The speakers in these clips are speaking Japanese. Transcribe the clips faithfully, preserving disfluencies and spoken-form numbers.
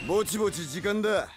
ぼちぼち時間だ。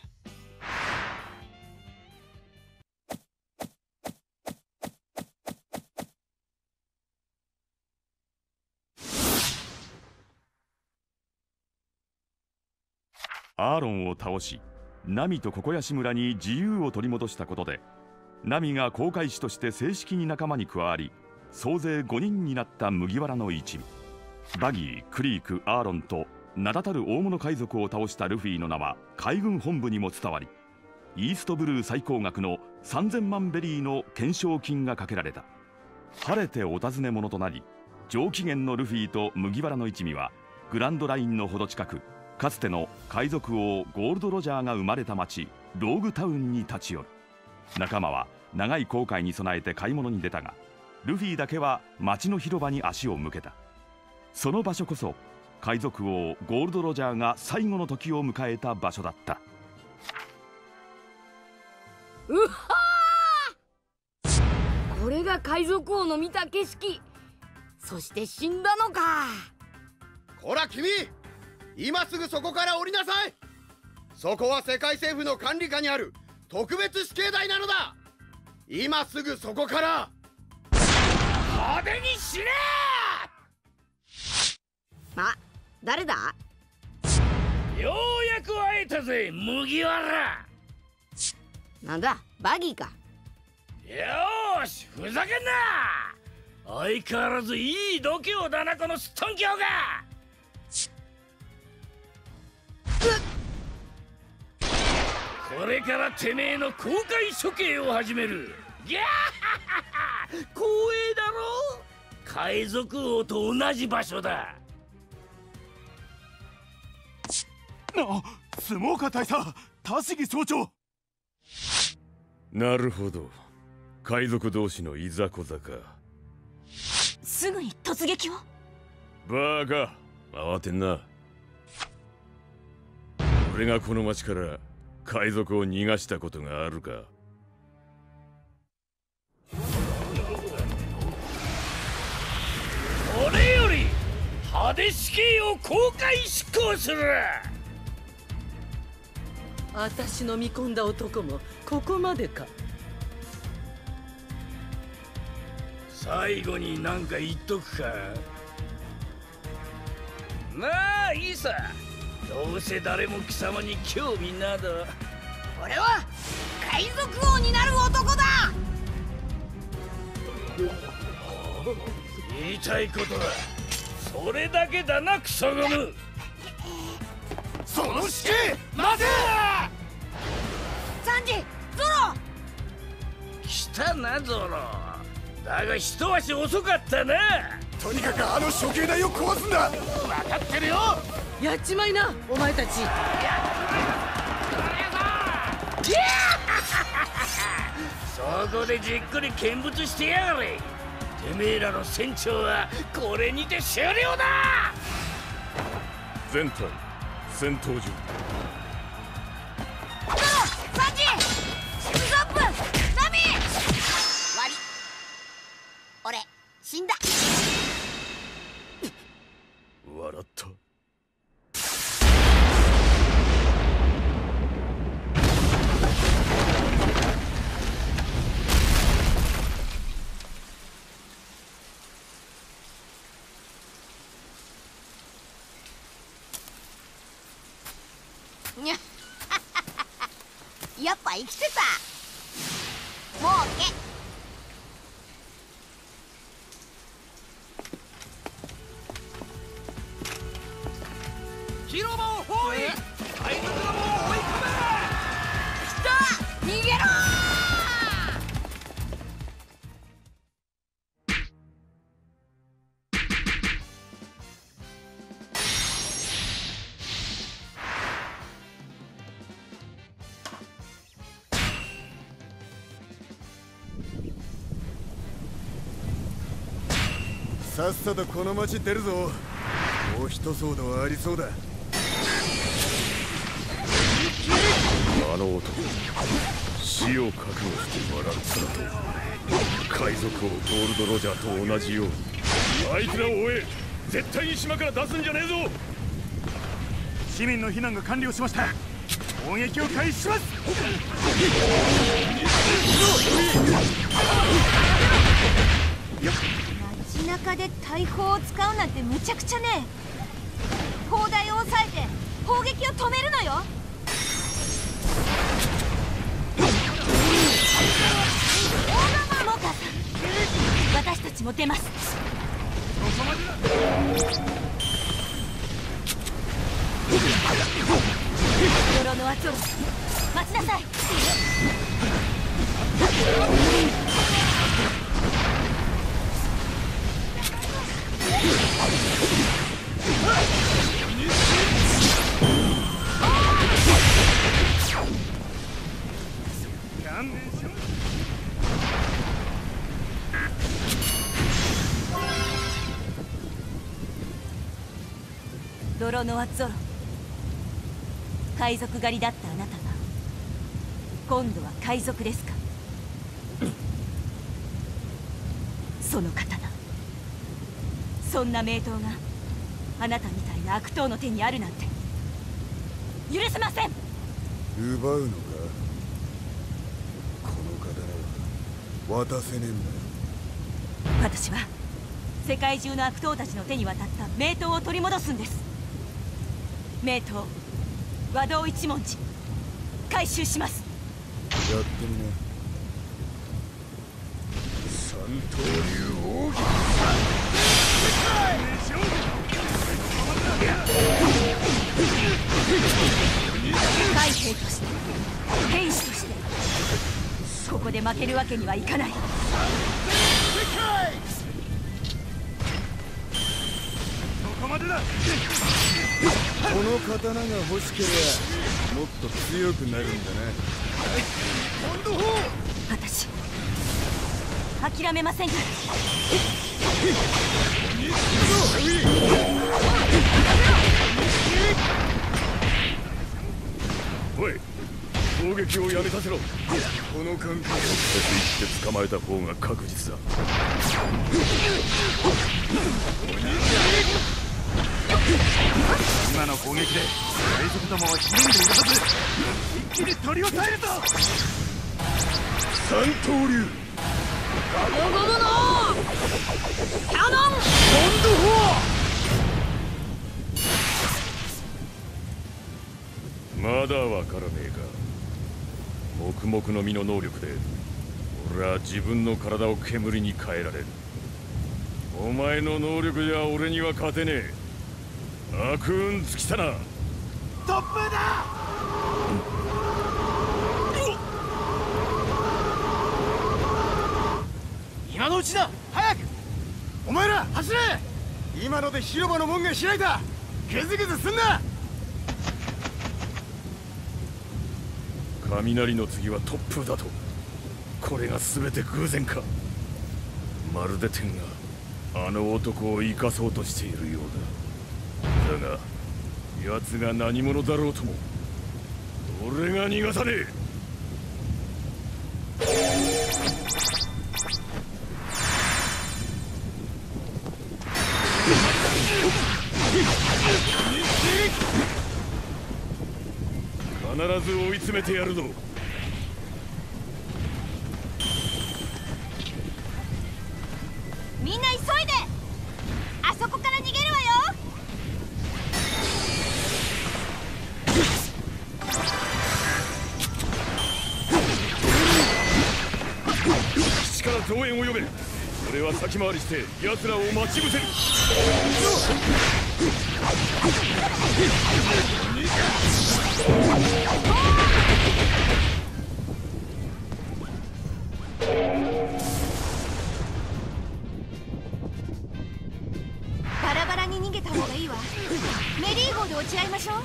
アーロンを倒し、ナミとココヤシ村に自由を取り戻したことで、ナミが航海士として正式に仲間に加わり、総勢ごにんになった麦わらの一味。バギー、クリーク、アーロンと名だたる大物海賊を倒したルフィの名は海軍本部にも伝わり、イーストブルー最高額のさんぜんまんベリーの懸賞金がかけられた。晴れてお尋ね者となり、上機嫌のルフィと麦わらの一味はグランドラインのほど近く、かつての海賊王ゴールド・ロジャーが生まれた町ローグタウンに立ち寄る。仲間は長い航海に備えて買い物に出たが、ルフィだけは町の広場に足を向けた。その場所こそ海賊王ゴールド・ロジャーが最後の時を迎えた場所だった。 うはー、これが海賊王の見た景色。そして死んだのか。 こら君、今すぐそこから降りなさい。そこは世界政府の管理下にある特別死刑台なのだ。今すぐそこから派手に死ねー。あ、誰だ。 ようやく会えたぜ、麦わら。 なんだ、バギーか。 よーし、ふざけんな。相変わらずいい度胸だな、このすっとんきょうが。これからてめえの公開処刑を始める。ギャー光栄だろ。海賊王と同じ場所だ。 あ、相撲家大佐、田尻総長。 なるほど、海賊同士のいざこざか。 すぐに突撃を。 バカ、慌てんな。俺がこの町から海賊を逃がしたことがあるか。 これより派手死刑を公開執行する。 私の見込んだ男もここまでか。 最後に何か言っとくか。まあいいさ、どうせ誰も貴様に興味など。 俺は海賊王になる男だ。 言いたいことはそれだけだな、クソゴム。 その死刑待て。 サンジ、ゾロ。 来たなゾロ。だが一足遅かったな。 とにかくあの処刑台を壊すんだ。 分かってるよ。 やっちまいな、お前たち。 そこでじっくり見物してやがれ。てめえらの船長はこれにて終了だ。 全隊戦闘場。 サンジ、シムザップ、ナミ。終わり。俺死んだ。 笑った。 やっぱ生きてた。もうけ。 広場を包囲。海賊どもを追い込め。 来た、逃げろさっさとこの町出るぞ。もう一騒動ありそうだ。 あの男、死を覚悟して笑ったと。海賊王ゴールド・ロジャーと同じように。あいつらを追え。絶対に島から出すんじゃねえぞ。 市民の避難が完了しました。攻撃を開始します。 街中で大砲を使うなんてむちゃくちゃね。砲台を抑えて砲撃を止めるのよ。大釜モカさん、私たちも出ます。泥の圧を待ちなさい。泥の圧ゾロ、海賊狩りだったあなたが今度は海賊ですか。その刀、そんな名刀があなたみたいな悪党の手にあるなんて許せません。 奪うのか。この刀は渡せねえんだよ。 私は世界中の悪党たちの手に渡った名刀を取り戻すんです。名刀和道一文字回収します。 やってみな。 三刀流奥義。 海兵として兵士としてここで負けるわけにはいかない。 そこまでだ。 この刀が欲しければもっと強くなるんだな。 私諦めませんから。 おい、攻撃をやめさせろ。 この感覚、 直接行って捕まえた方が確実だ。 今の攻撃で海賊どもはひるんでいるはず。一気に取り押さえるぞ。 三刀流ゴムゴムのキャノンボンドフォア。まだわからねえか。黙々の実の能力で俺は自分の体を煙に変えられる。お前の能力じゃ俺には勝てねえ。悪運尽きたな。 突風だ。今のうちだ。早く。 お前ら走れ。今ので広場の門が開いた。グズグズすんな。 雷の次は突風だと。これが全て偶然か。まるで天があの男を生かそうとしているようだ。だが奴が何者だろうとも俺が逃がさねえ。必ず追い詰めてやるぞ。 みんな急いで。あそこから逃げるわよ。 基地から増援を呼べ。俺は先回りして奴らを待ち伏せる。 バラバラに逃げた方がいいわ。メリー号で落ち合いましょう。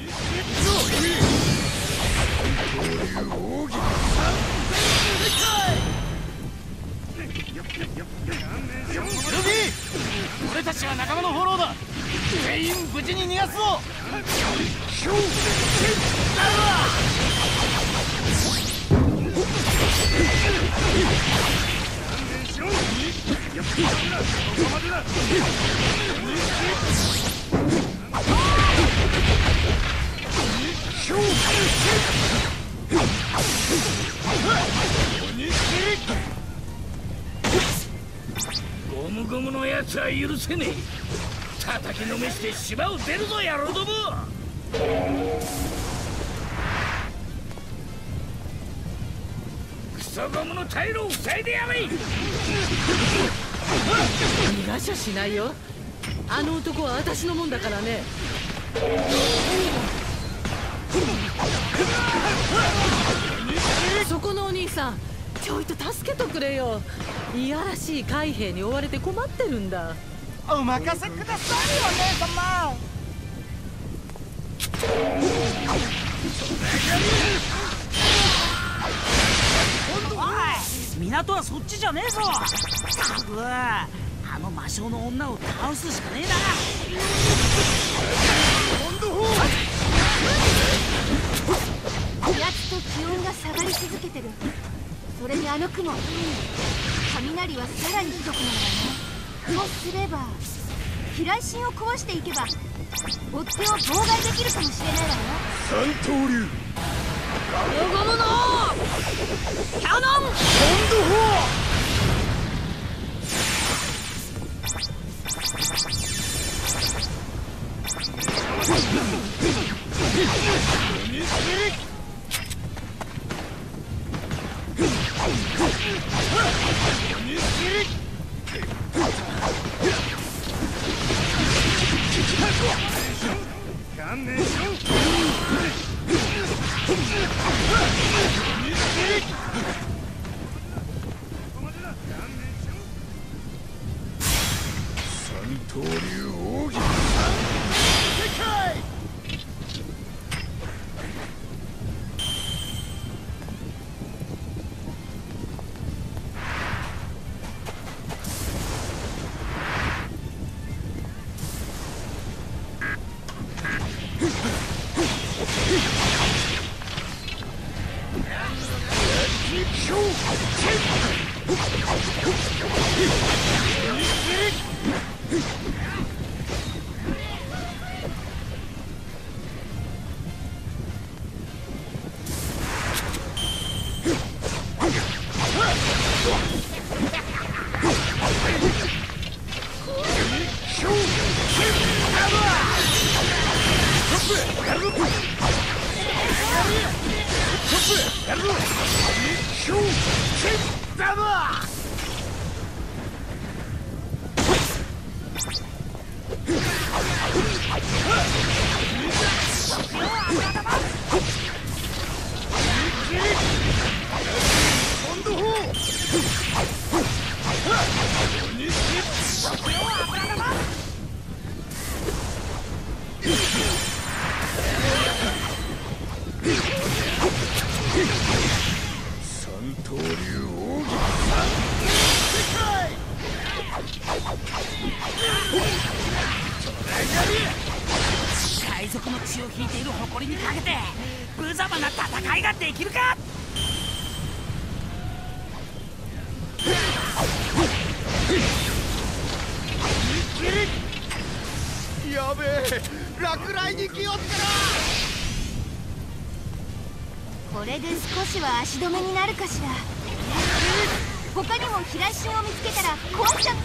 俺たちは仲間のフォローだ。全員無事に逃がすぞ。 ゴムゴムのやつは許せねえ。叩きのめして島を出るぞ野郎ども。クソゴムの退路を塞いでやれ。 逃がしゃしないよ。あの男は私のもんだからね。そこのお兄さん、ちょいと助けとくれよ。いやらしい海兵に追われて困ってるんだ。 お任せください、お姉様。 おい、港はそっちじゃねえぞ。ったく、あの魔性の女を倒すしかねえな。 気圧と気温が下がり続けてる。それにあの雲、雷はさらにひどくなるわね。とすれば飛来神を壊していけば追っ手を妨害できるかもしれないわよ。 三刀流ゴムのキャノンポンドフォー。三刀流奥義世界。 海賊の血を引いている誇りにかけて無様な戦いができるか。 やべえ、落雷に気をつけろ。 これで少しは足止めになるかしら。他にも飛来神を見つけたら壊しちゃって。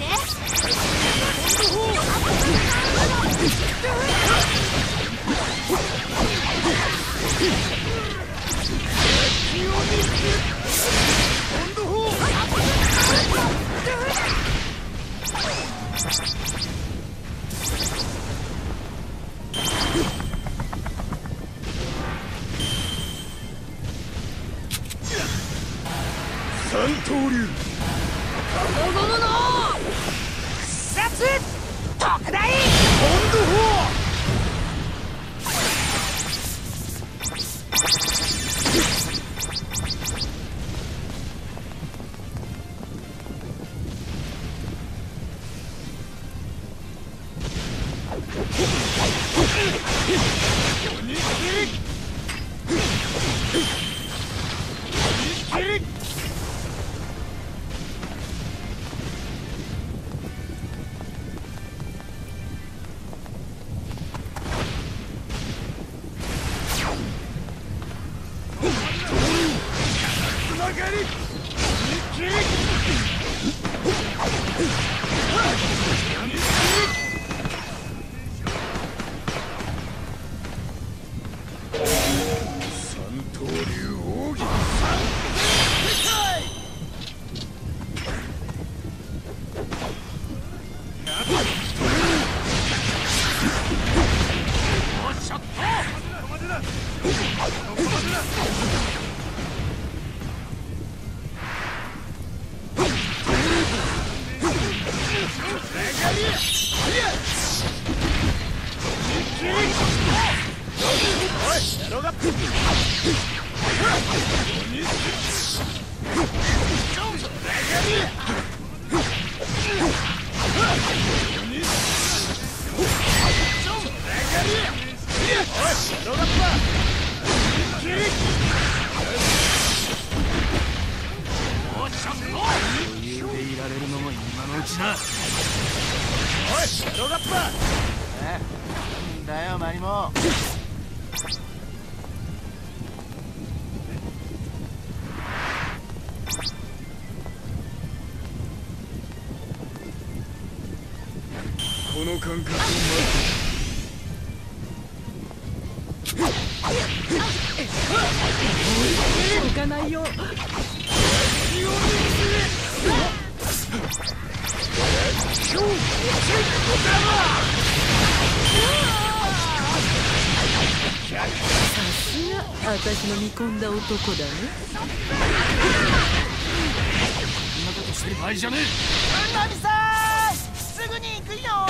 三刀流ゴムの殺特大ポンドフォー。 刀流奥義この感覚を行かないよ。さすが私の見込んだ男だね。 そんなことしてる場合じゃねえ。 ナミさん、すぐに行くよ。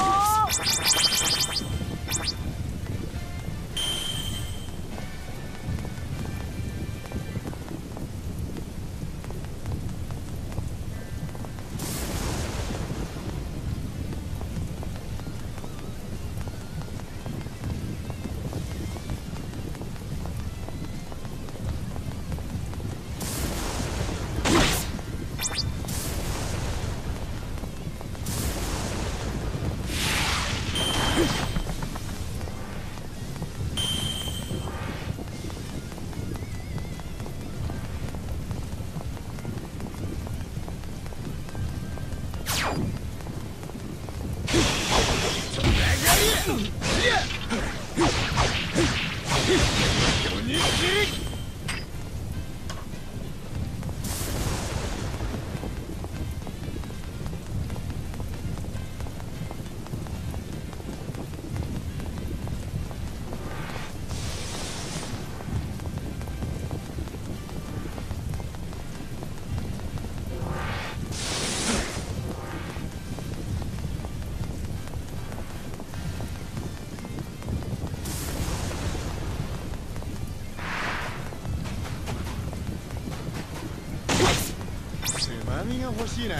波が欲しいな。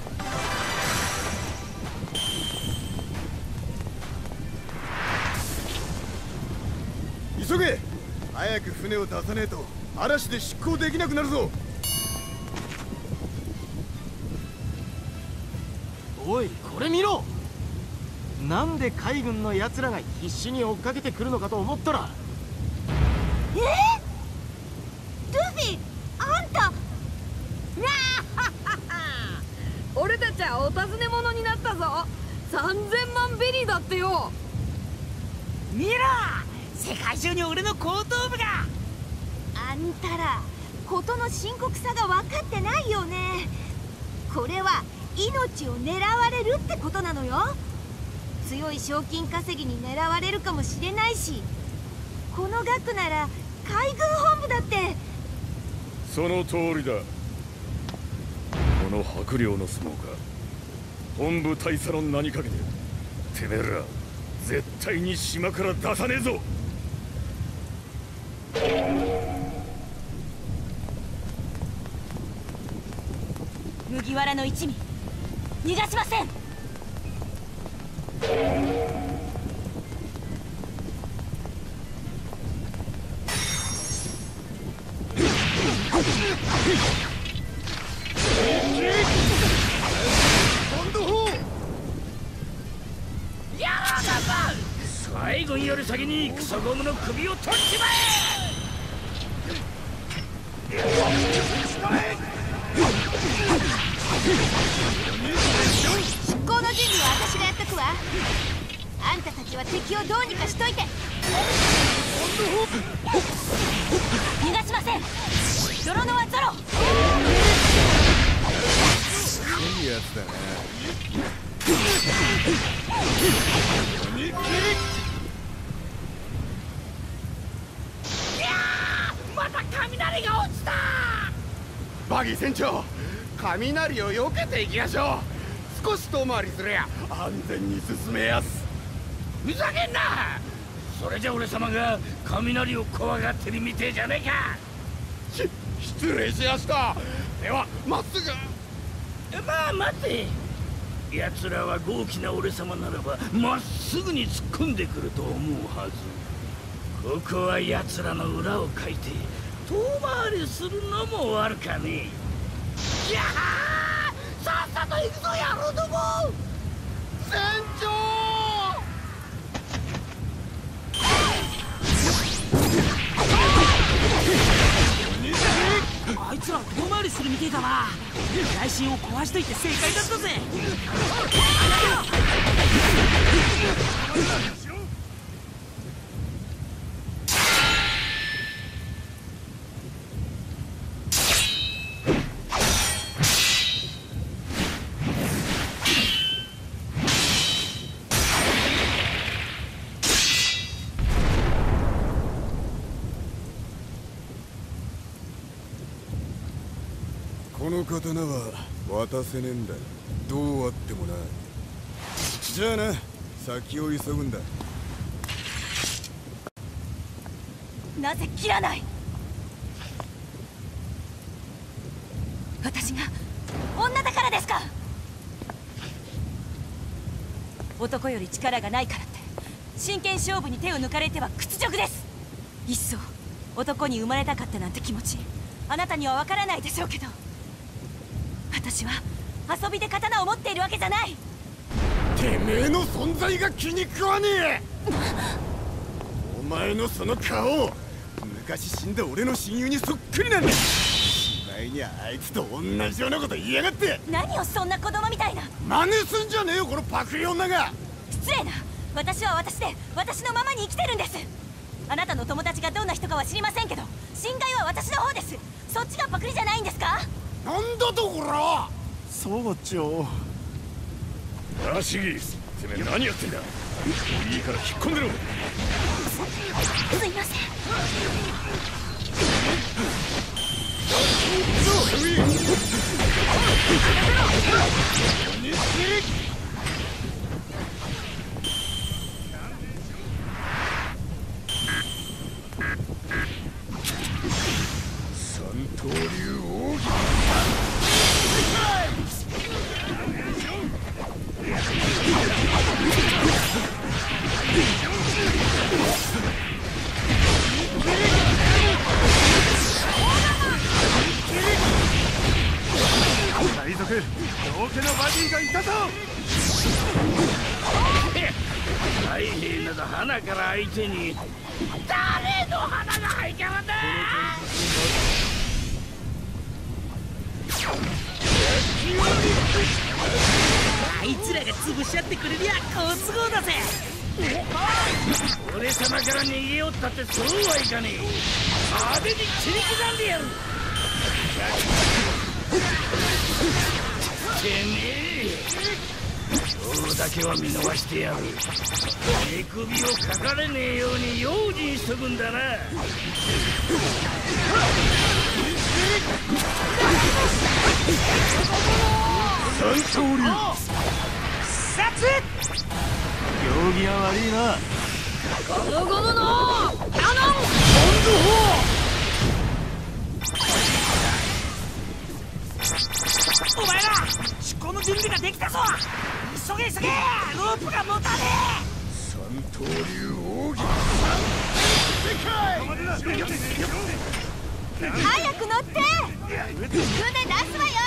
急げ、早く船を出さねえと嵐で出港できなくなるぞ。 おい、これ見ろ。なんで海軍の奴らが必死に追っかけてくるのかと思ったら、 えー、ルフィ、あんた俺たちはお尋ね者になったぞ。さんぜんまんベリーだってよ。 見ろ、世界中に俺の後頭部が。 あんたら事の深刻さが分かってないよね。これは命を狙われるってことなのよ。強い賞金稼ぎに狙われるかもしれないし、この額なら海軍本部だって。 その通りだ。この薄量の相撲か、本部大佐の名にかけててめえら絶対に島から出さねえぞ。 麦わらの一味、逃がしません。 海軍より先にクソゴムの首を取っちまえ。 ちは敵をどうにかしといて。逃がしません。ゾロノはゾロ。 いいやつだな。 また雷が落ちた。 バギー船長、雷を避けていきましょう。少し遠回りすりゃ安全に進めやす。 ふざけんな。それじゃ俺様が雷を怖がってるみてえじゃねえか。 し失礼しやした。ではまっすぐ。 まあ待て。奴らは豪気な俺様ならばまっすぐに突っ込んでくると思うはず。ここは奴らの裏をかいて遠回りするのも悪かねえ。いやあ、さっさと行くぞ野郎ども。 船長。 あいつら遠回りするみてえだな。雷神を壊しといて正解だったぜ。 この刀は渡せねえんだ。どうあってもな。じゃあな、先を急ぐんだ。 なぜ切らない。私が女だからですか。男より力がないからって真剣勝負に手を抜かれては屈辱です。いっそ男に生まれたかったなんて気持ちあなたにはわからないでしょうけど、私は遊びで刀を持っているわけじゃない。 てめえの存在が気に食わねえ。お前のその顔、昔死んだ俺の親友にそっくりなんだ。しまいにあいつと同じようなこと言いやがって。 何をそんな子供みたいな。 真似すんじゃねえよこのパクリ女が。 失礼な。私は私で私のままに生きてるんです。あなたの友達がどんな人かは知りませんけど、侵害は私の方です。そっちがパクリじゃないんですか。 なんだとこら。 総長。 ラシギ、てめえ何やってんだ。いいから引っ込んでろ。 すいません。 三刀流奥義。 海賊、道家のバディがいたぞ。 海兵など花から相手に誰の花が入ったんだ。 あいつらが潰し合ってくれりゃ好都合だぜ。 俺様から逃げよったってそうはいかねえ。派手に切り刻んでやる。てめえ今日だけは見逃してやる。手首をかかれねえように用心しとくんだな。 三刀流殺。 行儀は悪いな。 ゴムゴムのキャノンボンドお前ら出航の準備ができたぞ。急げ急げ、ロープが持たね三刀流奥義。 早く乗って。船出すわよ。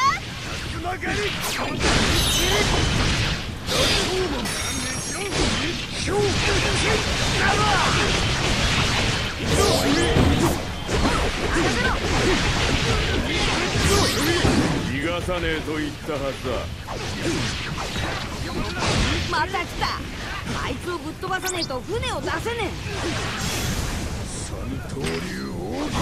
逃がさねえと言ったはずだ。 また来た。 あいつをぶっ飛ばさねえと船を出せね三刀流奥義。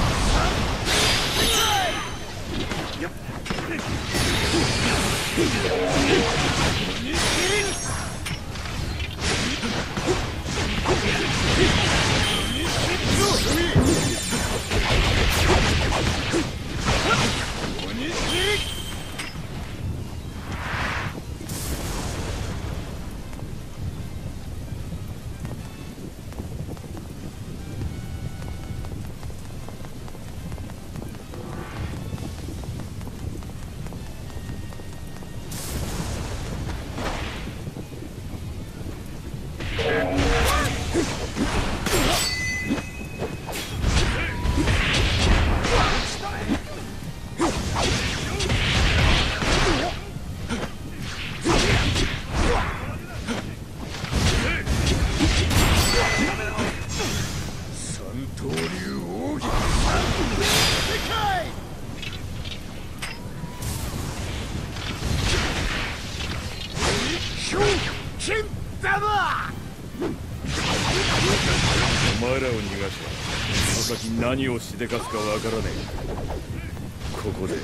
お前らを逃がしその先何をしでかすかわからねえ。ここで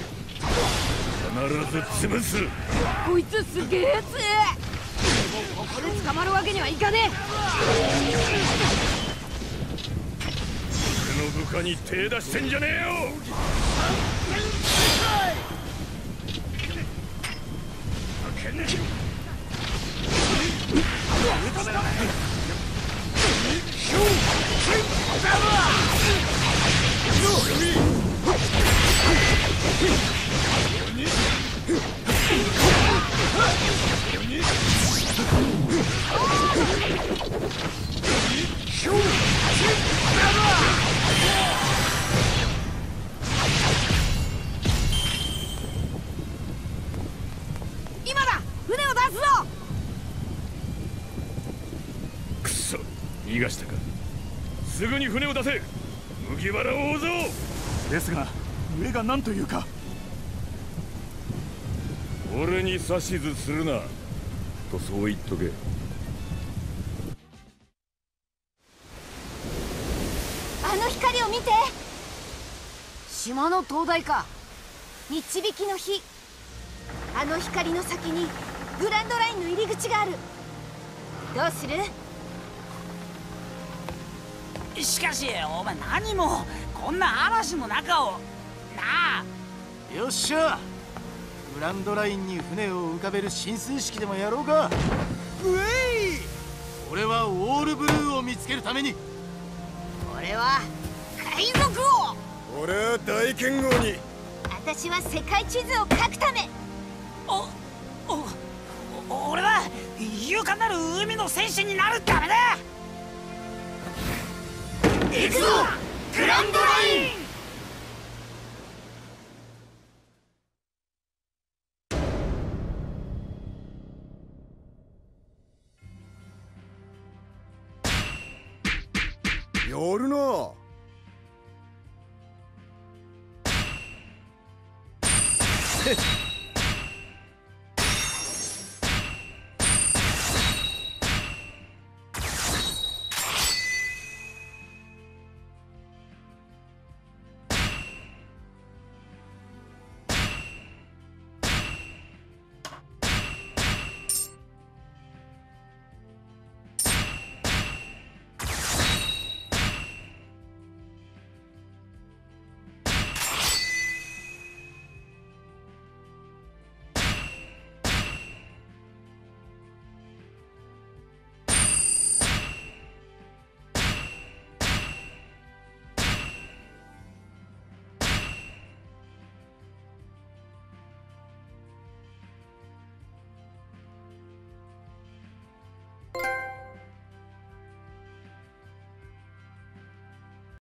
必ず潰す。 え。こいつすげえやつ。でもここで捕まるわけにはいかねえ。 俺の部下に手出してんじゃねえよ。 今だ、船を出すぞ。 くそ、逃がしたか。すぐに船を出せ。麦わらを追うぞ。 ですが上が何というか。 俺に指図するなとそう言っとけ。 あの光を見て。 島の灯台か。 導きの火。あの光の先にグランドラインの入り口がある。どうする？ しかしお前何もこんな嵐の中をなあ。 よっしゃ、グランドラインに船を浮かべる進水式でもやろうか。ウェイ。俺はオールブルーを見つけるために。 俺は海賊王。 俺は大剣豪に。 私は世界地図を書くため。 おおお俺は勇敢なる海の戦士になるためだ。 行くぞグランドライン。 やるな。